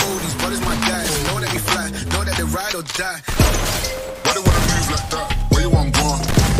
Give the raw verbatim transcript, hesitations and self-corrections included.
all these brothers my guys. Know that we fly, know that they ride or die. Why they wanna move like that? Where you want gone?